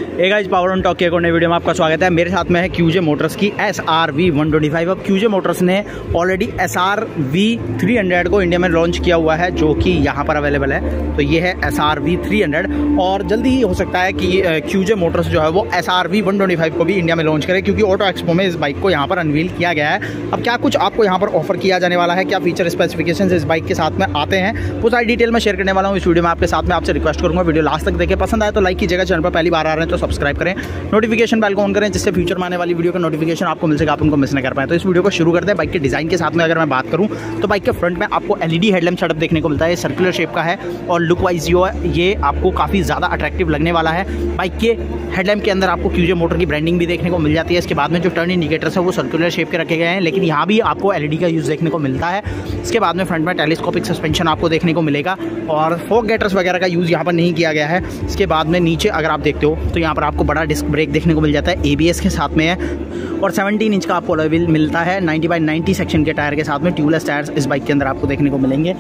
Guys, power on talk के एक और नई वीडियो में आपका स्वागत है। मेरे साथ में है QJ मोटर्स की SRV 125। अब QJ मोटर्स ने ऑलरेडी SRV 300 को इंडिया में लॉन्च किया हुआ है, जो कि यहाँ पर अवेलेबल है। तो ये है SRV 300 और जल्दी ही हो सकता है कि QJ मोटर्स जो है वो SRV 125 को भी इंडिया में लॉन्च करे, क्योंकि ऑटो एक्सपो में इस बाइक को यहाँ पर अनवील किया गया है। अब क्या कुछ आपको यहाँ पर ऑफर किया जाने वाला है, क्या फीचर स्पेसिफिकेशन इस बाइक के साथ में आते हैं, वो सारी डिटेल में शेयर करने वाला हूँ इस वीडियो में आपके साथ में। आपसे रिक्वेस्ट करूँगा वीडियो लास्ट तक देखें, पसंद आए तो लाइक कीजिएगा, चैनल पर पहली बार आ रहे हैं तो सब्सक्राइब करें, नोटिफिकेशन बेल को ऑन करें, जिससे फ्यूचर में आने वाली वीडियो का नोटिफिकेशन आपको मिल सके, आप उनको मिस न कर पाए। तो इस वीडियो को शुरू करते हैं। बाइक के डिजाइन के साथ में अगर मैं बात करूं तो बाइक के फ्रंट में आपको LED हेडलैम्प सेटअप देखने को मिलता है, सर्कुलर शेप का है और लुक वाइज ये आपको काफ़ी ज़्यादा अट्रैक्टिव लगने वाला है। बाइक के हेडलैम्प के अंदर आपको QJ मोटर की ब्रांडिंग भी देखने को मिल जाती है। इसके बाद में जो टर्न इंडिकेटर्स है वो सर्कुलर शेप के रखे गए हैं, लेकिन यहाँ भी आपको LED का यूज़ देखने को मिलता है। इसके बाद में फ्रंट में टेलीस्कोपिक सस्पेंशन आपको देखने को मिलेगा और फोक गेटर्स वगैरह का यूज़ यहाँ पर नहीं किया गया है। इसके बाद में नीचे अगर आप देखते हो तो यहाँ पर आपको बड़ा डिस्क ब्रेक देखने को मिल जाता है, ABS के साथ में है और 17 इंच का आपको अलॉय व्हील मिलता है। 90/90 सेक्शन के टायर के साथ में ट्यूबलेस टायर्स इस बाइक के अंदर आपको देखने को मिलेंगे।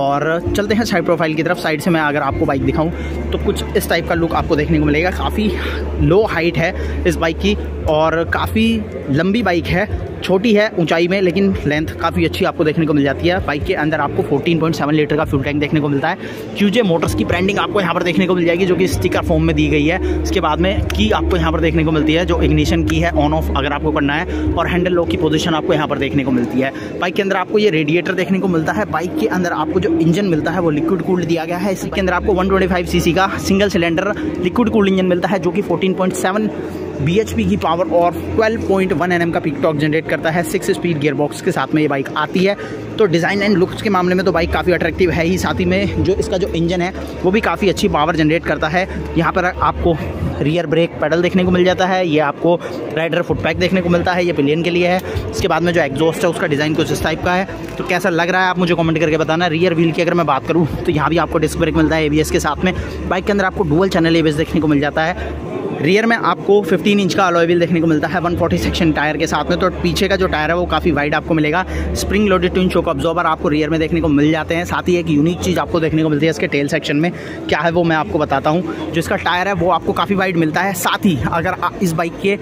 और चलते हैं साइड प्रोफाइल की तरफ। साइड से मैं अगर आपको बाइक दिखाऊं तो कुछ इस टाइप का लुक आपको देखने को मिलेगा। काफ़ी लो हाइट है इस बाइक की और काफ़ी लंबी बाइक है, छोटी है ऊंचाई में, लेकिन लेंथ काफ़ी अच्छी आपको देखने को मिल जाती है। बाइक के अंदर आपको 14.7 लीटर का फ्यूल टैंक देखने को मिलता है। QJ मोटर्स की ब्रांडिंग आपको यहाँ पर देखने को मिल जाएगी, जो कि स्टिकर फॉर्म में दी गई है। इसके बाद में की आपको यहाँ पर देखने को मिलती है, जो इग्निशन की है ऑन ऑफ अगर आपको करना है, और हैंडल लॉक की पोजीशन आपको यहाँ पर देखने को मिलती है। बाइक के अंदर आपको ये रेडिएटर देखने को मिलता है। बाइक के अंदर आपको जो इंजन मिलता है वो लिक्विड कूल्ड दिया गया है। इसके अंदर आपको 125 cc का single cylinder liquid cooled engine मिलता है, जो कि 14.7 bhp की पावर और 12.1 Nm का पीक टॉर्क जनरेट करता है। 6 स्पीड गियर बॉक्स के साथ में ये बाइक आती है। तो डिज़ाइन एंड लुक्स के मामले में तो बाइक काफ़ी अट्रैक्टिव है ही, साथ ही में जो इसका जो इंजन है वो भी काफ़ी अच्छी पावर जनरेट करता है। यहाँ पर आपको रियर ब्रेक पेडल देखने को मिल जाता है, ये आपको राइडर फुट पैक देखने को मिलता है, ये पिलियन के लिए है। इसके बाद में जो एग्जॉस्ट है उसका डिज़ाइन कुछ इस टाइप का है। तो कैसा लग रहा है आप मुझे कमेंट करके बताना। रियर व्हील की अगर मैं बात करूँ तो यहाँ भी आपको डिस्क ब्रेक मिलता है ABS के साथ में। बाइक के अंदर आपको डुअल चैनल ABS देखने को मिल जाता है। रियर में आपको 15 इंच का अलॉय व्हील देखने को मिलता है 140 सेक्शन टायर के साथ में। तो पीछे का जो टायर है वो काफ़ी वाइड आपको मिलेगा। Spring loaded twin shock absorber आपको रियर में देखने को मिल जाते हैं। साथ ही एक यूनिक चीज़ आपको देखने को मिलती है इसके टेल सेक्शन में, क्या है वो मैं आपको बताता हूँ। जो इसका टायर है वो आपको काफ़ी वाइड मिलता है। साथ ही अगर इस बाइक के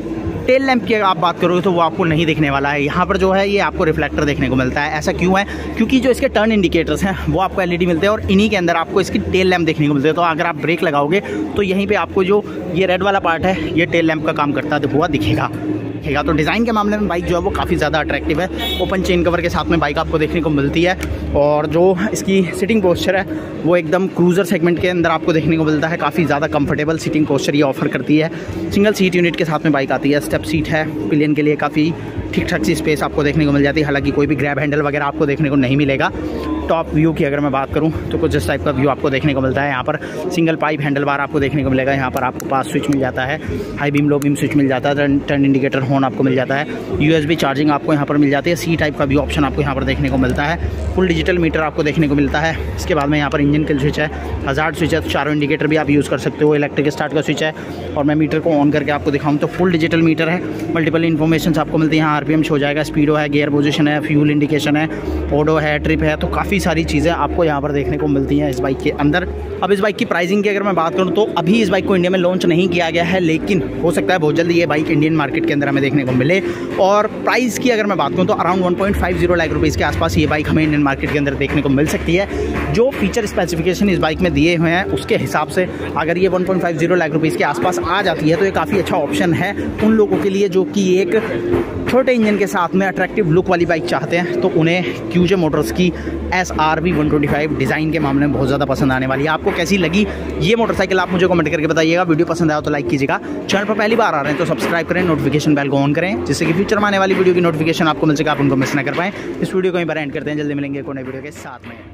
टेल लैंप की आप बात करोगे तो वो आपको नहीं दिखने वाला है। यहाँ पर जो है ये आपको रिफ्लेक्टर देखने को मिलता है। ऐसा क्यों है? क्योंकि जो इसके टर्न इंडिकेटर्स हैं वो आपको LED मिलते हैं और इन्हीं के अंदर आपको इसकी टेल लैंप देखने को मिलते हैं। तो अगर आप ब्रेक लगाओगे तो यहीं पे आपको जो ये रेड वाला पार्ट है ये टेल लैंप का काम करता हुआ दिखेगा। तो डिज़ाइन के मामले में बाइक जो है वो काफ़ी ज़्यादा अट्रैक्टिव है। ओपन चेन कवर के साथ में बाइक आपको देखने को मिलती है और जो इसकी सिटिंग पोस्चर है वो एकदम क्रूज़र सेगमेंट के अंदर आपको देखने को मिलता है। काफ़ी ज़्यादा कंफर्टेबल सिटिंग पोस्चर ये ऑफर करती है। सिंगल सीट यूनिट के साथ में बाइक आती है। स्टेप सीट है, पिलियन के लिए काफ़ी ठीक ठाक सी स्पेस आपको देखने को मिल जाती है। हालांकि कोई भी ग्रैब हैंडल वगैरह आपको देखने को नहीं मिलेगा। टॉप व्यू की अगर मैं बात करूं तो कुछ इस टाइप का व्यू आपको देखने को मिलता है। यहाँ पर सिंगल पाइप हैंडल बार आपको देखने को मिलेगा। यहाँ पर आपको पास स्विच मिल जाता है, high beam low beam switch मिल जाता है, टर्न इंडिकेटर हॉर्न आपको मिल जाता है, USB चार्जिंग आपको यहाँ पर मिल जाती है। C टाइप का भी ऑप्शन आपको यहाँ पर देखने को मिलता है। फुल डिजिटल मीटर आपको देखने को मिलता है। इसके बाद में यहाँ पर इंजन किल स्विच है, हज़ार्ड स्विच है, चारों इंडिकेटर भी आप यूज़ कर सकते हो। इलेक्ट्रिक स्टार्ट का स्विच है और मैं मीटर को ऑन करके आपको दिखाऊँ तो फुल डिजिटल मीटर है। मल्टीपल इन्फॉर्मेशन आपको मिलती है। यहाँ RPM शो हो जाएगा, स्पीडो है, गियर पोजिशन है, फ्यूल इंडिकेशन है, ओडो है, ट्रिप है। तो काफ़ी सारी चीज़ें आपको यहाँ पर देखने को मिलती हैं इस बाइक के अंदर। अब इस बाइक की प्राइसिंग की अगर मैं बात करूँ तो अभी इस बाइक को इंडिया में लॉन्च नहीं किया गया है, लेकिन हो सकता है बहुत जल्दी ये बाइक इंडियन मार्केट के अंदर हमें देखने को मिले। और प्राइस की अगर मैं बात करूँ तो अराउंड 1.50 लाख रुपीज़ के आसपास ये बाइक हमें इंडियन मार्केट के अंदर देखने को मिल सकती है। जो फीचर स्पेसिफिकेशन इस बाइक में दिए हुए हैं उसके हिसाब से अगर ये 1.50 लाख रुपीज़ के आसपास आ जाती है तो ये काफ़ी अच्छा ऑप्शन है उन लोगों के लिए जो कि एक छोटे इंजन के साथ में अट्रैक्टिव लुक वाली बाइक चाहते हैं। तो उन्हें QJ मोटर्स की SRV 125 डिज़ाइन के मामले में बहुत ज़्यादा पसंद आने वाली है। आपको कैसी लगी ये मोटरसाइकिल आप मुझे कमेंट करके बताइएगा। वीडियो पसंद आया तो लाइक कीजिएगा, चैनल पर पहली बार आ रहे हैं तो सब्सक्राइब करें, नोटिफिकेशन बेल को ऑन करें, जिससे कि फ्यूचर में आने वाली वीडियो की नोटिफिकेशन आपको मिल सके, आप उनको मिस ना कर पाएं। इस वीडियो को यहीं पर एंड करते हैं। जल्दी मिलेंगे एक और नई वीडियो के साथ में।